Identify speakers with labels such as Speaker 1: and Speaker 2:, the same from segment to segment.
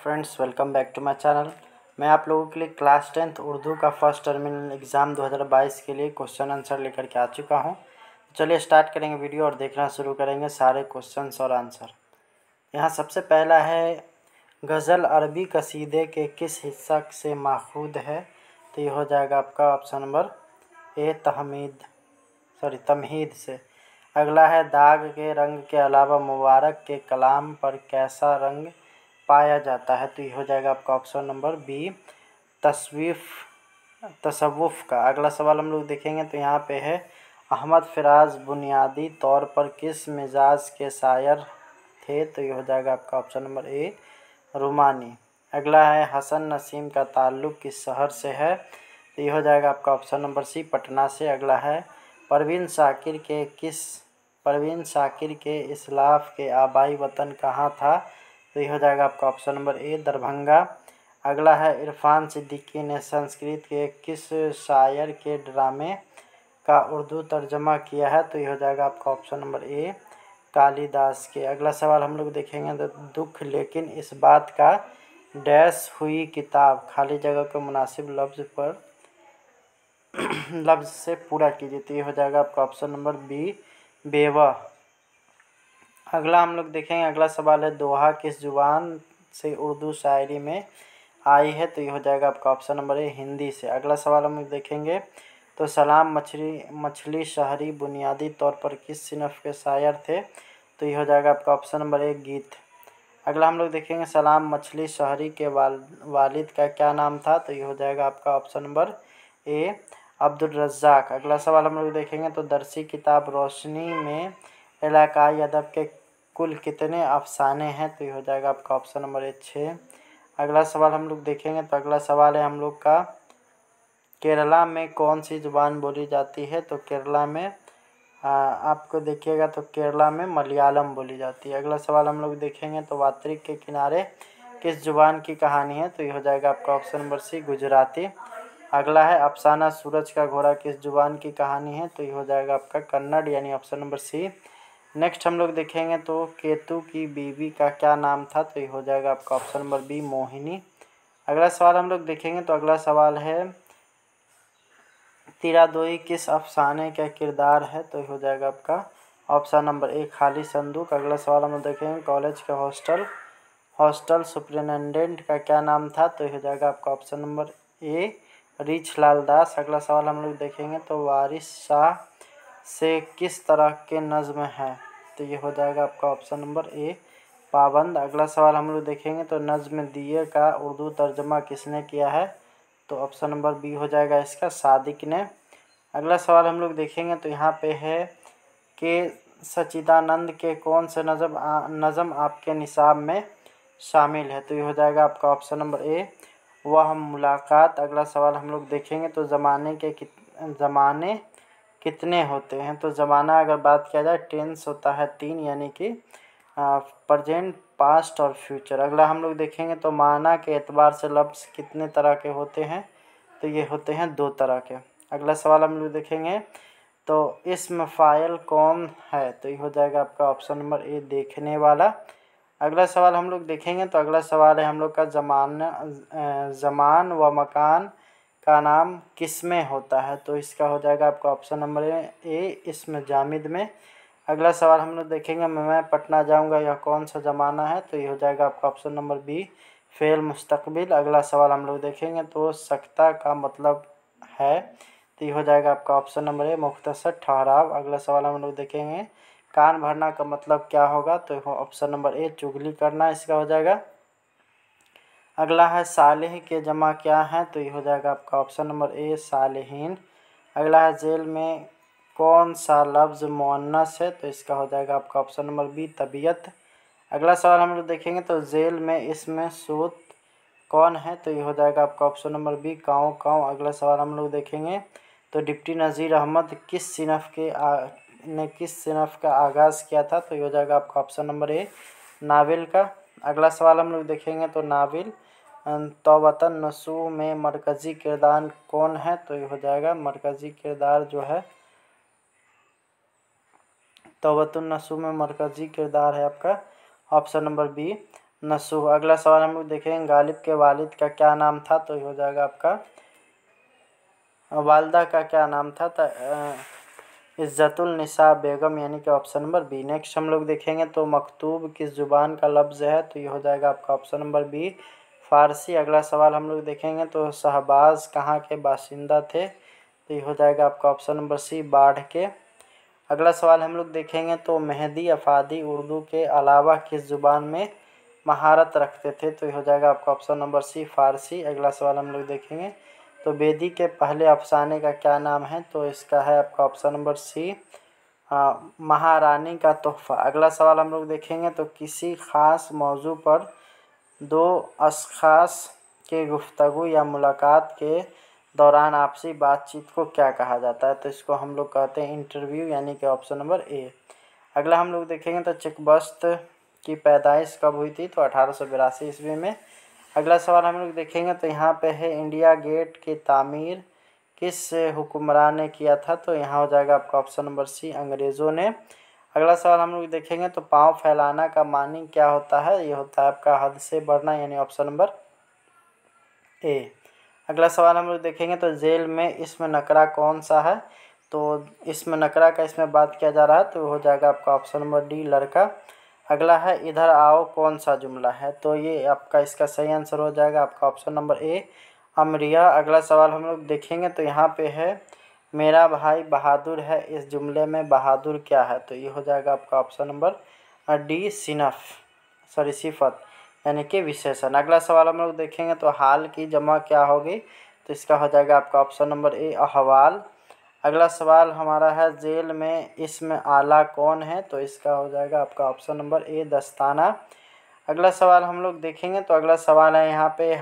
Speaker 1: Friends, welcome back to my channel. मैं आप लोगों के लिए क्लास 10th उर्दू का फर्स्ट टर्मिनल एग्ज़ाम 2022 के लिए क्वेश्चन आंसर लेकर के आ चुका हूं। चलिए स्टार्ट करेंगे वीडियो और देखना शुरू करेंगे सारे क्वेश्चंस और आंसर। यहां सबसे पहला है, गज़ल अरबी कसीदे के किस हिस्सा से माखूद है? तो ये हो जाएगा आपका ऑप्शन नंबर ए तमहीद से। अगला है, दाग के रंग के अलावा मुबारक के कलाम पर कैसा रंग पाया जाता है? तो ये हो जाएगा आपका ऑप्शन नंबर बी तसव्वुफ़ का। अगला सवाल हम लोग देखेंगे तो यहाँ पे है, अहमद फ़राज बुनियादी तौर पर किस मिजाज के शायर थे? तो ये हो जाएगा आपका ऑप्शन नंबर ए रूमानी। अगला है, हसन नसीम का ताल्लुक़ किस शहर से है? तो ये हो जाएगा आपका ऑप्शन नंबर सी पटना से। अगला है, परवीन शाकिर के इस्लाफ के आबाई वतन कहाँ था? तो ये हो जाएगा आपका ऑप्शन नंबर ए दरभंगा। अगला है, इरफान सिद्दीकी ने संस्कृत के किस शायर के ड्रामे का उर्दू तर्जमा किया है? तो ये हो जाएगा आपका ऑप्शन नंबर ए कालिदास के। अगला सवाल हम लोग देखेंगे तो, दुख लेकिन इस बात का डैश हुई किताब खाली जगह को मुनासिब लफ्ज़ से पूरा कीजिए। तो ये हो जाएगा आपका ऑप्शन नंबर बी बेवा। अगला हम लोग देखेंगे, अगला सवाल है, दोहा किस जुबान से उर्दू शायरी में आई है? तो ये हो जाएगा आपका ऑप्शन नंबर ए हिंदी से। अगला सवाल हम लोग देखेंगे तो, सलाम मछली शहरी बुनियादी तौर पर किस सिनफ के शायर थे? तो ये हो जाएगा आपका ऑप्शन नंबर ए गीत। अगला हम लोग देखेंगे, सलाम मछली शहरी के वालिद का क्या नाम था? तो ये हो जाएगा आपका option number A Abdul Razzaq. अगला सवाल हम लोग देखेंगे तो, दरसी किताब रोशनी में इलाकाई अदब के कुल कितने अफसाने हैं? तो ये हो जाएगा आपका ऑप्शन नंबर ए 6। अगला सवाल हम लोग देखेंगे तो, अगला सवाल है हम लोग का, केरला में कौन सी ज़ुबान बोली जाती है? तो केरला में आपको देखिएगा तो केरला में मलयालम बोली जाती है। अगला सवाल हम लोग देखेंगे तो, वात्रिक के किनारे किस ज़ुबान की कहानी है? तो ये हो जाएगा आपका ऑप्शन नंबर सी गुजराती। अगला है, अफसाना सूरज का घोड़ा किस ज़ुबान की कहानी है? तो ये हो जाएगा आपका कन्नड़ यानी ऑप्शन नंबर सी। नेक्स्ट हम लोग देखेंगे तो, केतु की बीवी का क्या नाम था? तो ये हो जाएगा आपका ऑप्शन नंबर बी मोहिनी। अगला सवाल हम लोग देखेंगे तो, अगला सवाल है, तिरादोई किस अफसाने का किरदार है? तो ये हो जाएगा आपका ऑप्शन नंबर ए खाली संदूक। अगला सवाल हम लोग देखेंगे, कॉलेज के हॉस्टल सुपरिटेंडेंट का क्या नाम था? तो ये हो जाएगा आपका ऑप्शन नंबर ए रिछ लाल दास। अगला सवाल हम लोग देखेंगे तो, वारिस शाह से किस तरह के नज़्म है? तो ये हो जाएगा आपका ऑप्शन नंबर ए पाबंद। अगला सवाल हम लोग देखेंगे तो, नज़्म दिए का उर्दू तर्जमा किसने किया है? तो ऑप्शन नंबर बी हो जाएगा इसका सादिक ने। अगला सवाल हम लोग देखेंगे तो, यहाँ पे है कि सच्चिदानंद के कौन से नज़म आपके निसाब में शामिल है? तो ये हो जाएगा आपका ऑप्शन नंबर ए वह मुलाकात। अगला सवाल हम लोग देखेंगे तो, ज़माने कितने होते हैं? तो ज़माना अगर बात किया जाए, टेंस होता है 3 यानी कि प्रेजेंट, पास्ट और फ्यूचर। अगला हम लोग देखेंगे तो, माना के एतबार से लफ्ज़ कितने तरह के होते हैं? तो ये होते हैं 2 तरह के। अगला सवाल हम लोग देखेंगे तो, इस्म फ़ाइल कौन है? तो ये हो जाएगा आपका ऑप्शन नंबर ए देखने वाला। अगला सवाल हम लोग देखेंगे तो, अगला सवाल है हम लोग का, ज़मान व मकान का नाम किस में होता है? तो इसका हो जाएगा आपका ऑप्शन नंबर ए इस्म जामिद में। अगला सवाल हम लोग देखेंगे, मैं पटना जाऊंगा यह कौन सा ज़माना है? तो ये हो जाएगा आपका ऑप्शन नंबर बी फ़ेल मुस्तकबिल। अगला सवाल हम लोग देखेंगे तो, सख्ता का मतलब है? तो ये हो जाएगा आपका ऑप्शन नंबर ए मुख्तसर ठहराव। अगला सवाल हम लोग देखेंगे, कान भरना का मतलब क्या होगा? तो ऑप्शन नंबर ए चुगली करना इसका हो जाएगा। अगला है, सालेह के जमा क्या है? तो ये हो जाएगा आपका ऑप्शन नंबर ए सालेहीन। अगला है, जेल में कौन सा लफ्ज़ मुअन्नस है? तो इसका हो जाएगा आपका ऑप्शन नंबर बी तबीयत। अगला सवाल हम लोग देखेंगे तो, जेल में इसमें सूत कौन है? तो ये हो जाएगा आपका ऑप्शन नंबर बी काँव। अगला सवाल हम लोग देखेंगे तो, डिप्टी नज़ीर अहमद किस सिनफ का आगाज़ किया था? तो ये हो जाएगा आपका ऑप्शन नंबर ए नावल का। अगला सवाल हम लोग देखेंगे तो, नावल तौबतन नसूह में मरकज़ी किरदार कौन है? तो ये हो जाएगा मरकज़ी किरदार जो है, तौबतन नसूह में मरकज़ी किरदार है आपका ऑप्शन नंबर बी नसूह। अगला सवाल हम लोग देखेंगे गालिब के वालिद का क्या नाम था, तो ये हो जाएगा आपका वालदा का क्या नाम था, इज्जतुल निसा बेगम, यानी कि ऑप्शन नंबर बी। नेक्स्ट हम लोग देखेंगे तो मकतूब किस जुबान का लफ्ज़ है, तो ये हो जाएगा आपका ऑप्शन नंबर बी फ़ारसी। अगला सवाल हम लोग देखेंगे तो शहबाज कहाँ के बाशिंदा थे, तो ये हो जाएगा आपका ऑप्शन नंबर सी बाढ़ के। अगला सवाल हम लोग देखेंगे तो मेहदी अफादी उर्दू के अलावा किस ज़ुबान में महारत रखते थे, तो ये हो जाएगा आपका ऑप्शन नंबर सी फ़ारसी। अगला सवाल हम लोग देखेंगे तो बेदी के पहले अफसाने का क्या नाम है, तो इसका है आपका ऑप्शन नंबर सी महारानी का तोहफ़ा। अगला सवाल हम लोग देखेंगे तो किसी ख़ास मौजू पर दो अशख़ास के गुफ्तगू या मुलाकात के दौरान आपसी बातचीत को क्या कहा जाता है, तो इसको हम लोग कहते हैं इंटरव्यू, यानी कि ऑप्शन नंबर ए। अगला हम लोग देखेंगे तो चिकबस्त की पैदाइश कब हुई थी, तो 1882 ईस्वी में। अगला सवाल हम लोग देखेंगे तो यहाँ पे है इंडिया गेट की तामीर किस हुक्मरान ने किया था, तो यहाँ हो जाएगा आपका ऑप्शन नंबर सी अंग्रेज़ों ने। अगला सवाल हम लोग देखेंगे तो पाँव फैलाना का मानी क्या होता है, ये होता है आपका हद से बढ़ना, यानी ऑप्शन नंबर ए। अगला सवाल हम लोग देखेंगे तो जेल में इसमें नकरा कौन सा है, तो इसमें नकरा का इसमें बात किया जा रहा है, तो हो जाएगा आपका ऑप्शन नंबर डी लड़का। अगला है इधर आओ कौन सा जुमला है, तो ये आपका इसका सही आंसर हो जाएगा आपका ऑप्शन नंबर ए अमरिया। अगला सवाल हम लोग देखेंगे तो यहाँ पे है मेरा भाई बहादुर है, इस जुमले में बहादुर क्या है, तो ये हो जाएगा आपका ऑप्शन नंबर डी सिफत, यानी कि विशेषण। अगला सवाल हम लोग देखेंगे तो हाल की जमा क्या होगी, तो इसका हो जाएगा आपका ऑप्शन नंबर ए अहवाल। अगला सवाल हमारा है जेल में इसमें आला कौन है, तो इसका हो जाएगा आपका ऑप्शन नंबर ए दस्ताना। अगला सवाल हम लोग देखेंगे तो अगला सवाल है यहाँ पे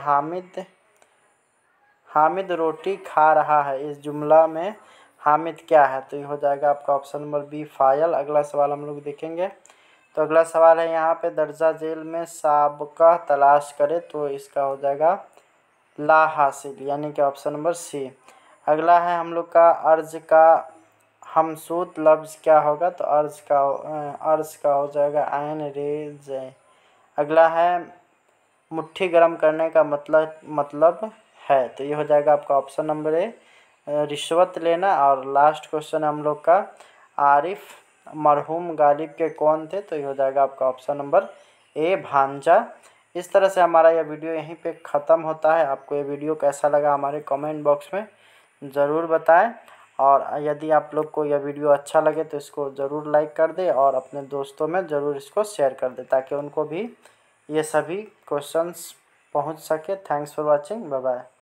Speaker 1: हामिद रोटी खा रहा है, इस जुमला में हामिद क्या है, तो ये हो जाएगा आपका ऑप्शन नंबर बी फायल। अगला सवाल हम लोग देखेंगे तो अगला सवाल है यहाँ पे दर्जा जेल में साबका तलाश करे, तो इसका हो जाएगा ला हासिल, यानी कि ऑप्शन नंबर सी। अगला है हम लोग का अर्ज का हमसूत लफ्ज़ क्या होगा, तो अर्ज का हो जाएगा आयन रेज। अगला है मुट्ठी गर्म करने का मतलब है, तो ये हो जाएगा आपका ऑप्शन नंबर ए रिश्वत लेना। और लास्ट क्वेश्चन हम लोग का आरिफ मरहूम गालिब के कौन थे, तो ये हो जाएगा आपका ऑप्शन नंबर ए भांजा। इस तरह से हमारा यह वीडियो यहीं पे ख़त्म होता है। आपको ये वीडियो कैसा लगा हमारे कमेंट बॉक्स में ज़रूर बताएं, और यदि आप लोग को यह वीडियो अच्छा लगे तो इसको ज़रूर लाइक कर दें और अपने दोस्तों में ज़रूर इसको शेयर कर दें, ताकि उनको भी ये सभी क्वेश्चंस पहुंच सके। Thanks for watching, bye bye.